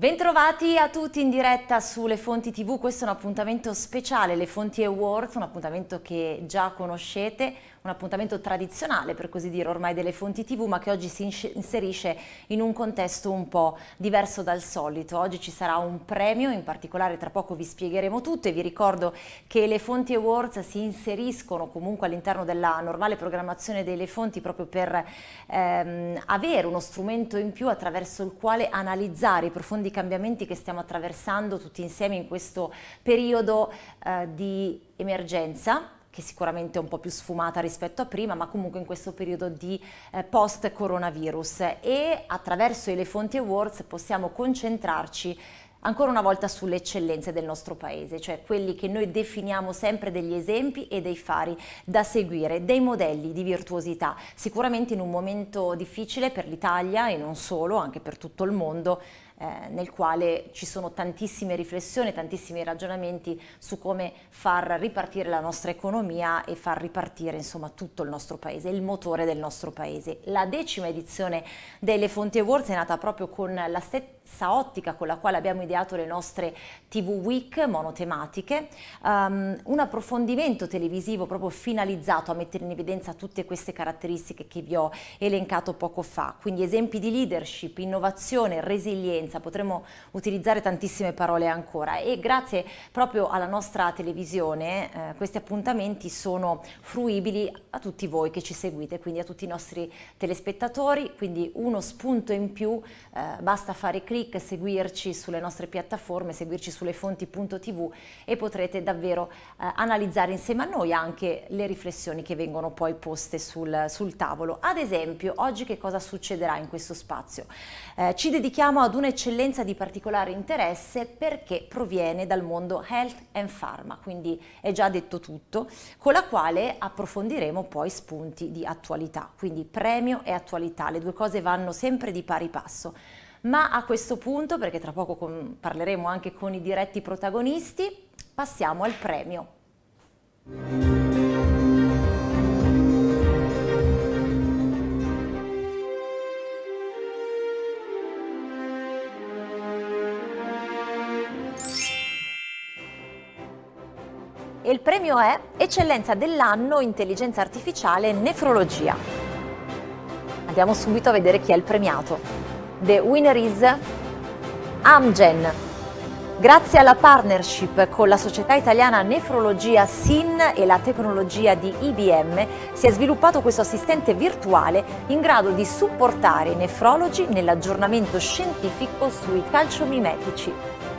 Bentrovati a tutti in diretta sulle Fonti TV, questo è un appuntamento speciale, le Fonti Awards, un appuntamento che già conoscete, un appuntamento tradizionale per così dire ormai delle Fonti TV, ma che oggi si inserisce in un contesto un po' diverso dal solito. Oggi ci sarà un premio, in particolare tra poco vi spiegheremo tutto e vi ricordo che le Fonti Awards si inseriscono comunque all'interno della normale programmazione delle Fonti proprio per avere uno strumento in più attraverso il quale analizzare i profondi cambiamenti che stiamo attraversando tutti insieme in questo periodo di emergenza, che sicuramente è un po' più sfumata rispetto a prima, ma comunque in questo periodo di post-coronavirus. E attraverso le Fonti Awards possiamo concentrarci ancora una volta sulle eccellenze del nostro paese, cioè quelli che noi definiamo sempre degli esempi e dei fari da seguire, dei modelli di virtuosità, sicuramente in un momento difficile per l'Italia e non solo, anche per tutto il mondo, nel quale ci sono tantissime riflessioni, tantissimi ragionamenti su come far ripartire la nostra economia e far ripartire insomma tutto il nostro paese, il motore del nostro paese. La 10ª edizione delle Fonti Awards è nata proprio con la stessa ottica con la quale abbiamo ideato le nostre TV Week monotematiche, un approfondimento televisivo proprio finalizzato a mettere in evidenza tutte queste caratteristiche che vi ho elencato poco fa, quindi esempi di leadership, innovazione, resilienza, potremmo utilizzare tantissime parole ancora e grazie proprio alla nostra televisione questi appuntamenti sono fruibili a tutti voi che ci seguite, quindi a tutti i nostri telespettatori, quindi uno spunto in più, basta fare clic, seguirci sulle nostre piattaforme, seguirci sulle fonti.tv e potrete davvero analizzare insieme a noi anche le riflessioni che vengono poi poste sul tavolo. Ad esempio, oggi che cosa succederà in questo spazio? Ci dedichiamo ad un'eccellenza di particolare interesse perché proviene dal mondo Health and Pharma, quindi è già detto tutto, con la quale approfondiremo poi spunti di attualità, quindi premio e attualità, le due cose vanno sempre di pari passo. Ma a questo punto, perché tra poco parleremo anche con i diretti protagonisti, passiamo al premio. E il premio è Eccellenza dell'anno Intelligenza Artificiale Nefrologia. Andiamo subito a vedere chi è il premiato. The winner is Amgen. Grazie alla partnership con la Società Italiana Nefrologia SIN e la tecnologia di IBM si è sviluppato questo assistente virtuale in grado di supportare i nefrologi nell'aggiornamento scientifico sui calciomimetici.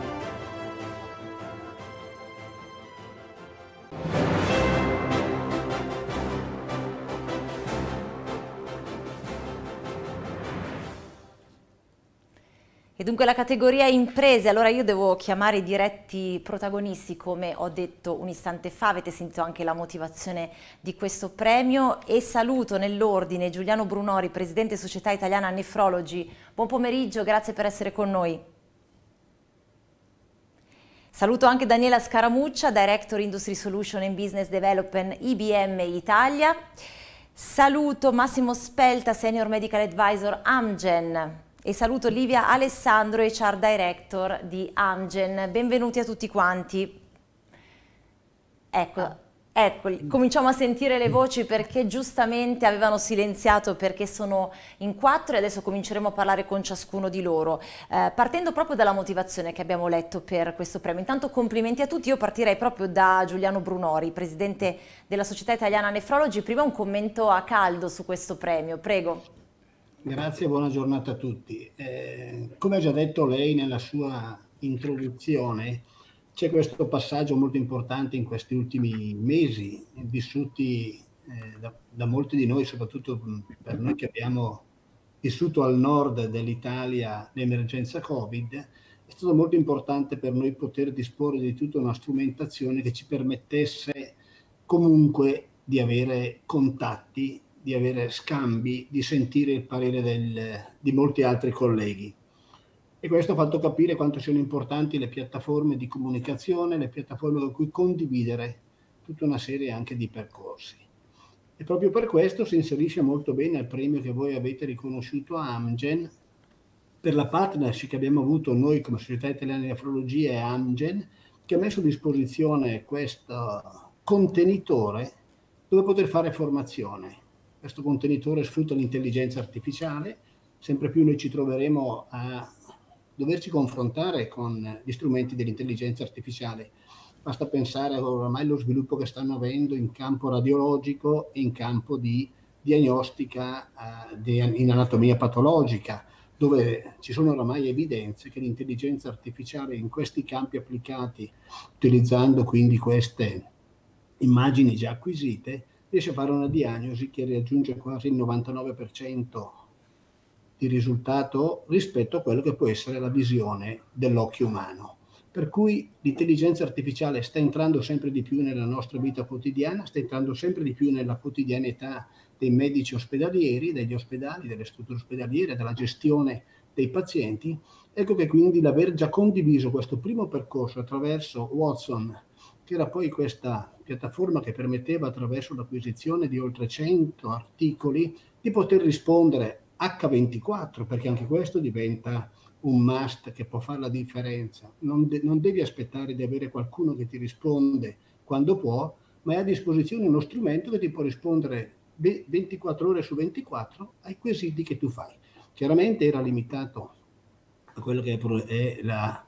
E dunque la categoria imprese, allora io devo chiamare i diretti protagonisti come ho detto un istante fa, avete sentito anche la motivazione di questo premio e saluto nell'ordine Giuliano Brunori, Presidente Società Italiana Nefrologi, buon pomeriggio, grazie per essere con noi. Saluto anche Daniela Scaramuccia, Director Industry Solution and Business Development IBM Italia, saluto Massimo Spelta, Senior Medical Advisor Amgen. E saluto Livia Alessandro, HR Director di Amgen. Benvenuti a tutti quanti. Eccoli, cominciamo a sentire le voci perché giustamente avevano silenziato perché sono in 4 e adesso cominceremo a parlare con ciascuno di loro. Partendo proprio dalla motivazione che abbiamo letto per questo premio. Intanto complimenti a tutti, io partirei proprio da Giuliano Brunori, Presidente della Società Italiana Nefrologi. Prima un commento a caldo su questo premio, prego. Grazie, buona giornata a tutti. Come ha già detto lei nella sua introduzione, c'è questo passaggio molto importante in questi ultimi mesi, vissuti da molti di noi, soprattutto per noi che abbiamo vissuto al nord dell'Italia l'emergenza Covid. È stato molto importante per noi poter disporre di tutta una strumentazione che ci permettesse comunque di avere contatti, di avere scambi, di sentire il parere di molti altri colleghi. E questo ha fatto capire quanto siano importanti le piattaforme di comunicazione, le piattaforme con cui condividere tutta una serie anche di percorsi. E proprio per questo si inserisce molto bene il premio che voi avete riconosciuto a Amgen, per la partnership che abbiamo avuto noi come Società Italiana di Nefrologia e Amgen, che ha messo a disposizione questo contenitore dove poter fare formazione. Questo contenitore sfrutta l'intelligenza artificiale, sempre più noi ci troveremo a doverci confrontare con gli strumenti dell'intelligenza artificiale. Basta pensare oramai allo sviluppo che stanno avendo in campo radiologico e in campo di diagnostica in anatomia patologica, dove ci sono oramai evidenze che l'intelligenza artificiale in questi campi applicati, utilizzando quindi queste immagini già acquisite, riesce a fare una diagnosi che raggiunge quasi il 99% di risultato rispetto a quello che può essere la visione dell'occhio umano. Per cui l'intelligenza artificiale sta entrando sempre di più nella nostra vita quotidiana, sta entrando sempre di più nella quotidianità dei medici ospedalieri, degli ospedali, delle strutture ospedaliere, della gestione dei pazienti. Ecco che quindi l'aver già condiviso questo primo percorso attraverso Watson, che era poi questa piattaforma che permetteva, attraverso l'acquisizione di oltre 100 articoli, di poter rispondere H24, perché anche questo diventa un must che può fare la differenza. Non devi aspettare di avere qualcuno che ti risponde quando può, ma è a disposizione uno strumento che ti può rispondere 24 ore su 24 ai quesiti che tu fai. Chiaramente era limitato a quello che è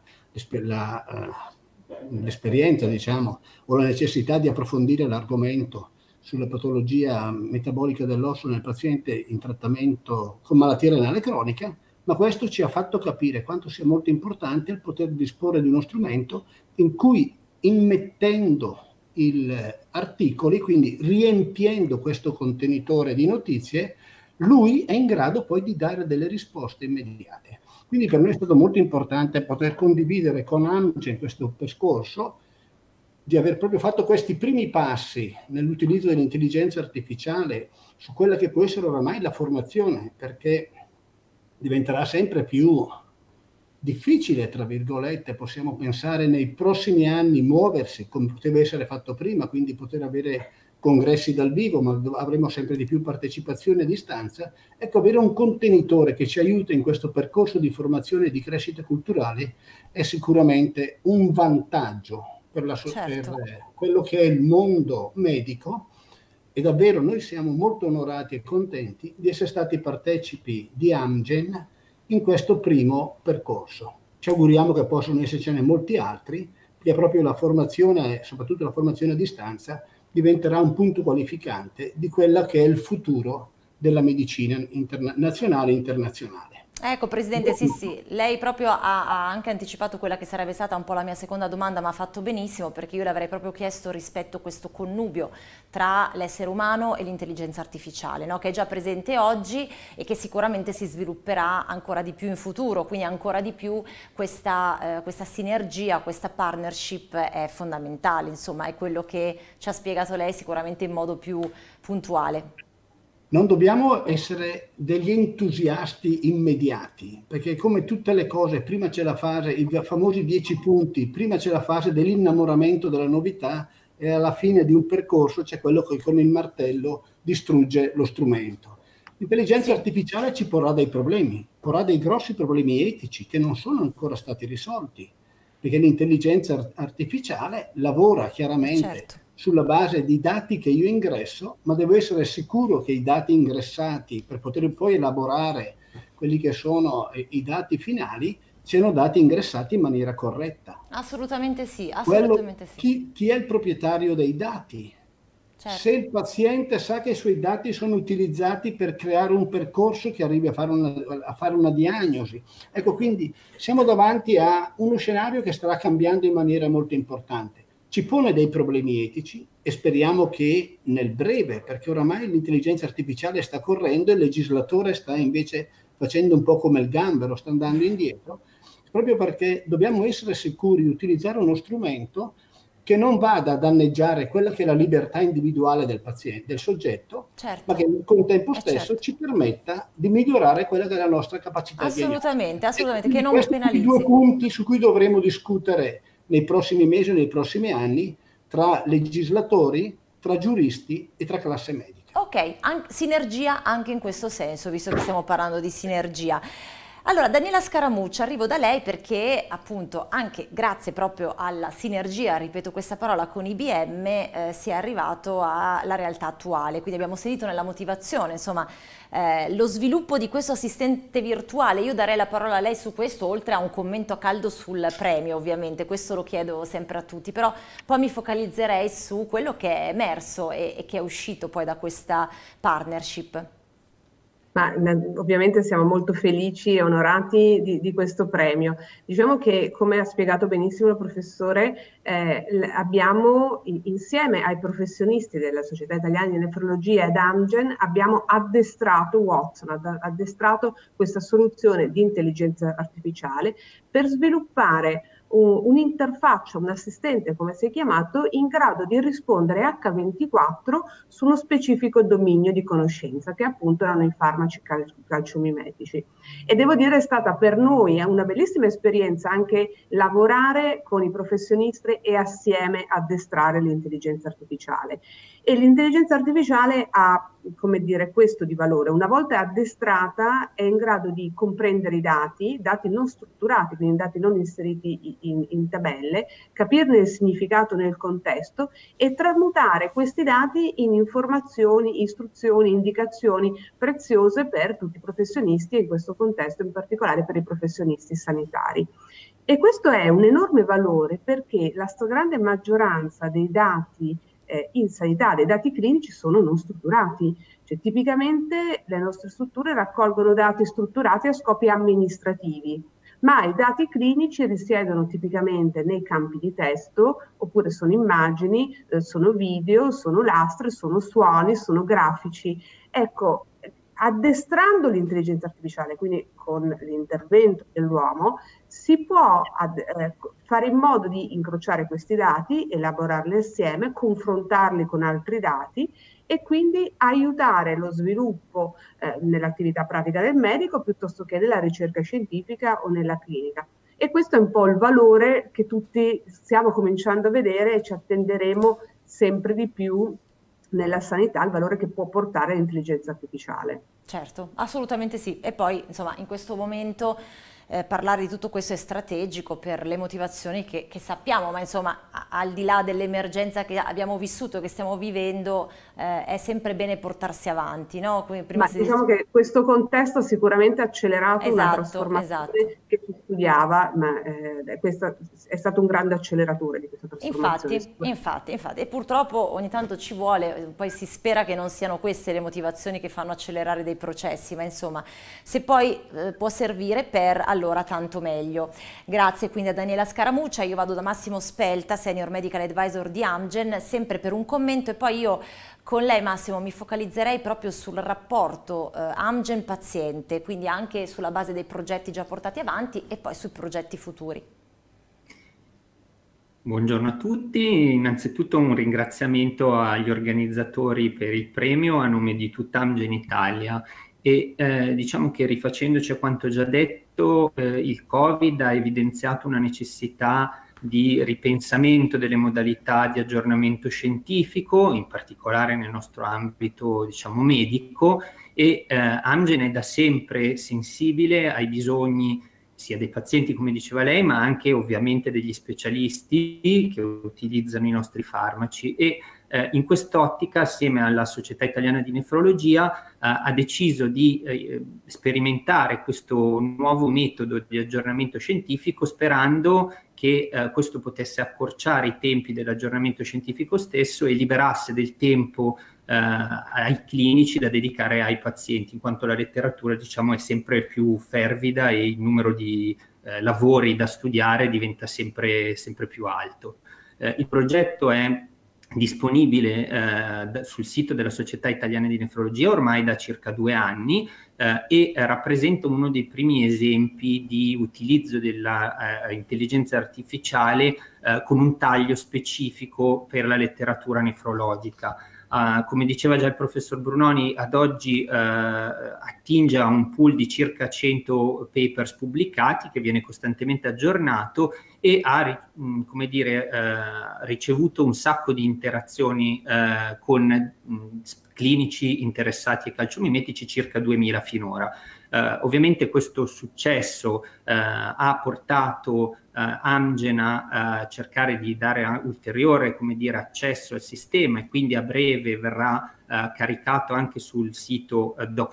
l'esperienza, diciamo, o la necessità di approfondire l'argomento sulla patologia metabolica dell'osso nel paziente in trattamento con malattia renale cronica, ma questo ci ha fatto capire quanto sia molto importante il poter disporre di uno strumento in cui, immettendo articoli, quindi riempiendo questo contenitore di notizie, lui è in grado poi di dare delle risposte immediate. Quindi per noi è stato molto importante poter condividere con Amgen questo percorso, di aver proprio fatto questi primi passi nell'utilizzo dell'intelligenza artificiale su quella che può essere oramai la formazione, perché diventerà sempre più difficile, tra virgolette, possiamo pensare nei prossimi anni muoversi come poteva essere fatto prima, quindi poter avere congressi dal vivo, ma avremo sempre di più partecipazione a distanza. Ecco, avere un contenitore che ci aiuta in questo percorso di formazione e di crescita culturale è sicuramente un vantaggio per quello che è il mondo medico, e davvero noi siamo molto onorati e contenti di essere stati partecipi di Amgen in questo primo percorso. Ci auguriamo che possano essercene molti altri, perché proprio la formazione, soprattutto la formazione a distanza, diventerà un punto qualificante di quella che è il futuro della medicina nazionale e internazionale. Ecco, Presidente, sì, lei proprio ha anche anticipato quella che sarebbe stata un po' la mia seconda domanda, ma ha fatto benissimo, perché io le avrei proprio chiesto rispetto a questo connubio tra l'essere umano e l'intelligenza artificiale, no? Che è già presente oggi e che sicuramente si svilupperà ancora di più in futuro, quindi ancora di più questa sinergia, questa partnership è fondamentale, insomma, è quello che ci ha spiegato lei sicuramente in modo più puntuale. Non dobbiamo essere degli entusiasti immediati, perché come tutte le cose, prima c'è la fase, i famosi 10 punti, prima c'è la fase dell'innamoramento della novità e alla fine di un percorso c'è quello che con il martello distrugge lo strumento. L'intelligenza artificiale ci porrà dei problemi, porrà dei grossi problemi etici che non sono ancora stati risolti, perché l'intelligenza artificiale lavora chiaramente sulla base di dati che io ingresso, ma devo essere sicuro che i dati ingressati, per poter poi elaborare quelli che sono i dati finali, siano dati ingressati in maniera corretta. Assolutamente sì, assolutamente sì. Chi è il proprietario dei dati? Certo. Se il paziente sa che i suoi dati sono utilizzati per creare un percorso che arrivi a fare una diagnosi. Ecco, quindi siamo davanti a uno scenario che starà cambiando in maniera molto importante. Ci pone dei problemi etici e speriamo che nel breve, perché oramai l'intelligenza artificiale sta correndo e il legislatore sta invece facendo un po' come il gambero, sta andando indietro, proprio perché dobbiamo essere sicuri di utilizzare uno strumento che non vada a danneggiare quella che è la libertà individuale del paziente, del soggetto, ma che al tempo stesso ci permetta di migliorare quella che è la nostra capacità di diagnostica. Assolutamente, che non penalizzi. Questi sono i due punti su cui dovremo discutere nei prossimi mesi e nei prossimi anni tra legislatori, tra giuristi e tra classe medica. Ok, sinergia anche in questo senso, visto che stiamo parlando di sinergia. Allora, Daniela Scaramuccia, arrivo da lei perché appunto anche grazie proprio alla sinergia, ripeto questa parola, con IBM si è arrivato alla realtà attuale, quindi abbiamo sentito nella motivazione, insomma, lo sviluppo di questo assistente virtuale. Io darei la parola a lei su questo, oltre a un commento a caldo sul premio, ovviamente, questo lo chiedo sempre a tutti, però poi mi focalizzerei su quello che è emerso e che è uscito poi da questa partnership. Ovviamente siamo molto felici e onorati di questo premio. Diciamo che, come ha spiegato benissimo il professore, abbiamo insieme ai professionisti della Società Italiana di Nefrologia ed Amgen, abbiamo addestrato Watson, addestrato questa soluzione di intelligenza artificiale per sviluppare un'interfaccia, un assistente, come si è chiamato, in grado di rispondere H24 su uno specifico dominio di conoscenza, che appunto erano i farmaci calciumimetici. E devo dire è stata per noi una bellissima esperienza anche lavorare con i professionisti e assieme addestrare l'intelligenza artificiale. E l'intelligenza artificiale ha, come dire, questo di valore. Una volta addestrata è in grado di comprendere i dati non strutturati, quindi dati non inseriti in tabelle, capirne il significato nel contesto e tramutare questi dati in informazioni, istruzioni, indicazioni preziose per tutti i professionisti e in questo contesto in particolare per i professionisti sanitari. E questo è un enorme valore perché la stragrande maggioranza dei dati in sanità, dei dati clinici sono non strutturati, cioè tipicamente le nostre strutture raccolgono dati strutturati a scopi amministrativi, ma i dati clinici risiedono tipicamente nei campi di testo, oppure sono immagini, sono video, sono lastre, sono suoni, sono grafici. Ecco, addestrando l'intelligenza artificiale, quindi con l'intervento dell'uomo, si può fare in modo di incrociare questi dati, elaborarli assieme, confrontarli con altri dati e quindi aiutare lo sviluppo nell'attività pratica del medico piuttosto che nella ricerca scientifica o nella clinica. E questo è un po' il valore che tutti stiamo cominciando a vedere e ci attenderemo sempre di più nella sanità, il valore che può portare l'intelligenza artificiale. Certo, assolutamente sì. E poi, insomma, in questo momento parlare di tutto questo è strategico per le motivazioni che sappiamo, ma insomma, al di là dell'emergenza che abbiamo vissuto, che stiamo vivendo, è sempre bene portarsi avanti, no? Ma diciamo che questo contesto ha sicuramente accelerato una trasformazione che si studiava, ma questo è stato un grande acceleratore di questa trasformazione. Infatti, e purtroppo ogni tanto ci vuole, poi si spera che non siano queste le motivazioni che fanno accelerare dei processi, ma insomma, se poi può servire per, allora tanto meglio. Grazie quindi a Daniela Scaramuccia, io vado da Massimo Spelta, Senior Medical Advisor di Amgen, sempre per un commento e poi io con lei Massimo mi focalizzerei proprio sul rapporto Amgen-paziente, quindi anche sulla base dei progetti già portati avanti e poi sui progetti futuri. Buongiorno a tutti, innanzitutto un ringraziamento agli organizzatori per il premio a nome di tutta Amgen Italia e diciamo che rifacendoci a quanto già detto il Covid ha evidenziato una necessità di ripensamento delle modalità di aggiornamento scientifico, in particolare nel nostro ambito diciamo medico e Amgen è da sempre sensibile ai bisogni sia dei pazienti come diceva lei ma anche ovviamente degli specialisti che utilizzano i nostri farmaci e in quest'ottica assieme alla Società Italiana di Nefrologia ha deciso di sperimentare questo nuovo metodo di aggiornamento scientifico sperando che questo potesse accorciare i tempi dell'aggiornamento scientifico stesso e liberasse del tempo ai clinici da dedicare ai pazienti, in quanto la letteratura diciamo è sempre più fervida e il numero di lavori da studiare diventa sempre più alto. Il progetto è disponibile sul sito della Società Italiana di Nefrologia ormai da circa 2 anni e rappresenta uno dei primi esempi di utilizzo della intelligenza artificiale con un taglio specifico per la letteratura nefrologica. Come diceva già il professor Brunoni, ad oggi attinge a un pool di circa 100 papers pubblicati che viene costantemente aggiornato e ha come dire, ricevuto un sacco di interazioni con clinici interessati ai calciomimetici, circa 2000 finora. Ovviamente questo successo ha portato Amgen a cercare di dare ulteriore, come dire, accesso al sistema, e quindi a breve verrà caricato anche sul sito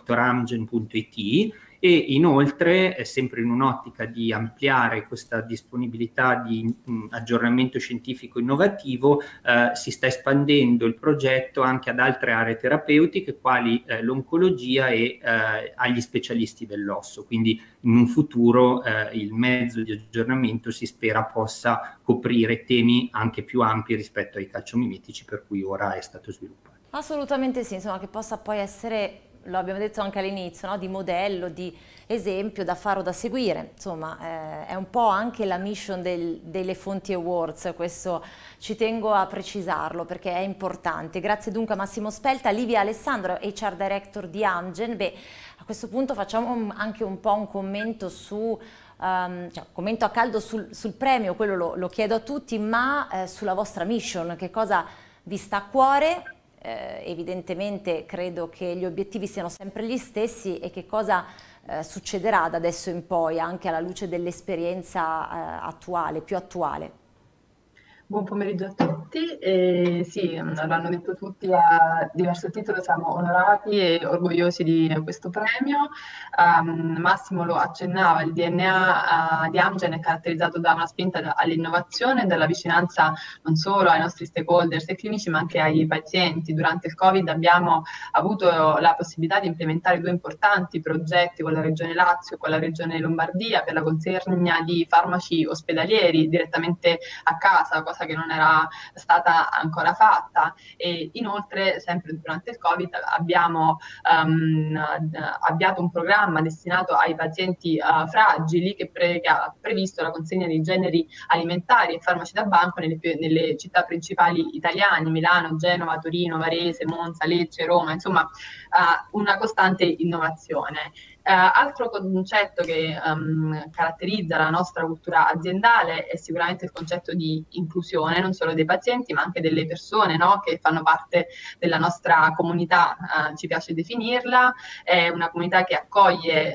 dramgen.it, e inoltre, sempre in un'ottica di ampliare questa disponibilità di aggiornamento scientifico innovativo, si sta espandendo il progetto anche ad altre aree terapeutiche quali l'oncologia e agli specialisti dell'osso. Quindi in un futuro il mezzo di aggiornamento si spera possa coprire temi anche più ampi rispetto ai calciomimetici per cui ora è stato sviluppato. Assolutamente sì, insomma, che possa poi essere, lo abbiamo detto anche all'inizio, no? Di modello, di esempio da fare o da seguire. Insomma, è un po' anche la mission dei Lefonti Awards, questo ci tengo a precisarlo perché è importante. Grazie dunque a Massimo Spelta, Livia Alessandro, HR Director di Amgen. Beh, a questo punto facciamo anche un po' un commento su... commento a caldo sul premio, quello lo chiedo a tutti, ma sulla vostra mission, che cosa vi sta a cuore? Evidentemente credo che gli obiettivi siano sempre gli stessi, e che cosa succederà da adesso in poi anche alla luce dell'esperienza attuale, più attuale. Buon pomeriggio a tutti. Sì, l'hanno detto tutti, a diverso titolo siamo onorati e orgogliosi di questo premio. Massimo lo accennava, il DNA di Amgen è caratterizzato da una spinta all'innovazione, dalla vicinanza non solo ai nostri stakeholders e clinici ma anche ai pazienti. Durante il Covid abbiamo avuto la possibilità di implementare 2 importanti progetti con la Regione Lazio e con la Regione Lombardia per la consegna di farmaci ospedalieri direttamente a casa, cosa che non era stata ancora fatta. E inoltre, sempre durante il Covid, abbiamo avviato un programma destinato ai pazienti fragili che ha previsto la consegna di generi alimentari e farmaci da banco nelle città principali italiane: Milano, Genova, Torino, Varese, Monza, Lecce, Roma, insomma una costante innovazione. Altro concetto che caratterizza la nostra cultura aziendale è sicuramente il concetto di inclusione, non solo dei pazienti ma anche delle persone, no? Che fanno parte della nostra comunità, ci piace definirla. È una comunità che accoglie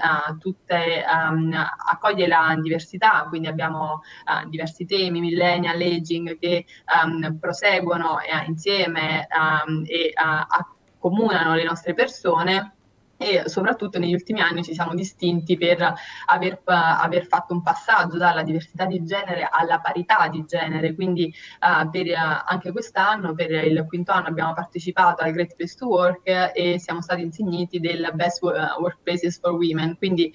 accoglie la diversità, quindi abbiamo diversi temi, millennial, aging, che proseguono insieme e accomunano le nostre persone. E soprattutto negli ultimi anni ci siamo distinti per aver fatto un passaggio dalla diversità di genere alla parità di genere. Quindi anche quest'anno, per il 5º anno, abbiamo partecipato al Great Place to Work e siamo stati insigniti del Best Workplaces for Women. Quindi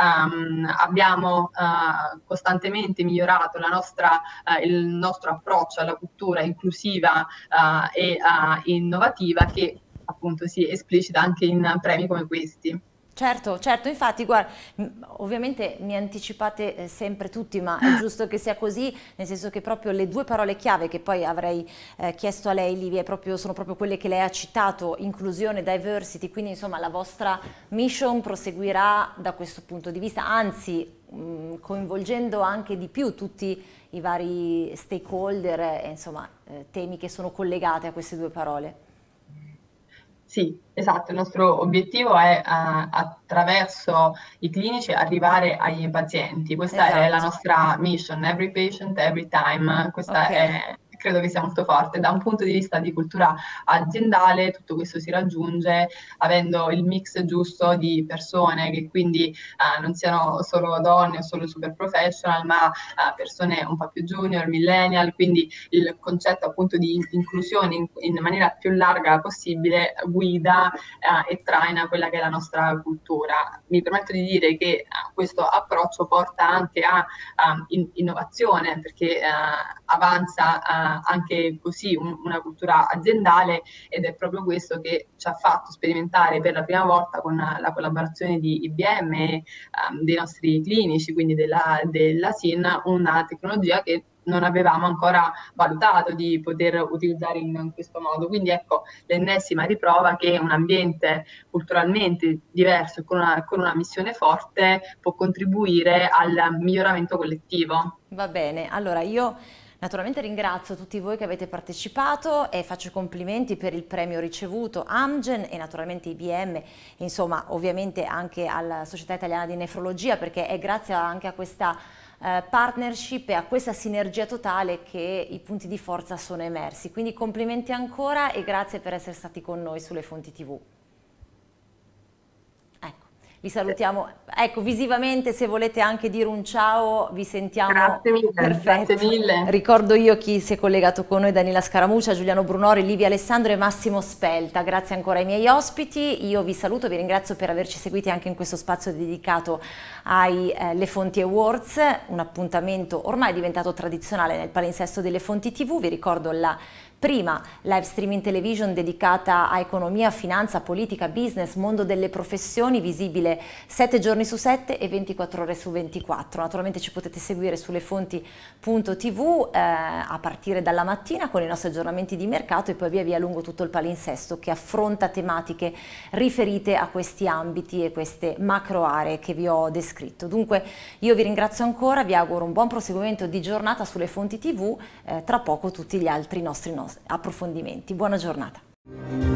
abbiamo costantemente migliorato il nostro approccio alla cultura inclusiva e innovativa, che appunto si esplicita anche in premi come questi. Certo, certo, infatti guarda, ovviamente mi anticipate sempre tutti, ma è giusto che sia così, nel senso che proprio le 2 parole chiave che poi avrei chiesto a lei, Livia, sono proprio quelle che lei ha citato: inclusione, diversity. Quindi insomma la vostra mission proseguirà da questo punto di vista, anzi coinvolgendo anche di più tutti i vari stakeholder e insomma temi che sono collegati a queste 2 parole. Sì, esatto, il nostro obiettivo è attraverso i clinici arrivare ai pazienti. Questa è la nostra mission: every patient, every time. Questa credo che sia molto forte. Da un punto di vista di cultura aziendale, tutto questo si raggiunge avendo il mix giusto di persone, che quindi non siano solo donne o solo super professional, ma persone un po' più junior, millennial. Quindi il concetto appunto di inclusione in maniera più larga possibile guida e traina quella che è la nostra cultura. Mi permetto di dire che questo approccio porta anche a innovazione, perché avanza anche così una cultura aziendale, ed è proprio questo che ci ha fatto sperimentare per la prima volta con la collaborazione di IBM e dei nostri clinici, quindi della SIN, una tecnologia che non avevamo ancora valutato di poter utilizzare in questo modo. Quindi ecco l'ennesima riprova che un ambiente culturalmente diverso e con una missione forte può contribuire al miglioramento collettivo. Va bene, allora io Naturalmente ringrazio tutti voi che avete partecipato e faccio i complimenti per il premio ricevuto Amgen e naturalmente IBM, insomma ovviamente anche alla Società Italiana di Nefrologia, perché è grazie anche a questa partnership e a questa sinergia totale che i punti di forza sono emersi. Quindi complimenti ancora e grazie per essere stati con noi sulle Fonti TV. Vi salutiamo, ecco, visivamente, se volete anche dire un ciao, vi sentiamo. Grazie mille. Perfetto. Grazie mille. Ricordo io chi si è collegato con noi: Daniela Scaramuccia, Giuliano Brunori, Livia Alessandro e Massimo Spelta. Grazie ancora ai miei ospiti, io vi saluto, vi ringrazio per averci seguiti anche in questo spazio dedicato ai Le Fonti Awards, un appuntamento ormai diventato tradizionale nel palinsesto delle Fonti TV. Vi ricordo la prima live streaming television dedicata a economia, finanza, politica, business, mondo delle professioni, visibile 7 giorni su 7 e 24 ore su 24. Naturalmente ci potete seguire sulle fonti.tv a partire dalla mattina con i nostri aggiornamenti di mercato e poi via via lungo tutto il palinsesto che affronta tematiche riferite a questi ambiti e queste macro aree che vi ho descritto. Dunque io vi ringrazio ancora, vi auguro un buon proseguimento di giornata sulle Fonti TV, tra poco tutti gli altri nostri approfondimenti. Buona giornata.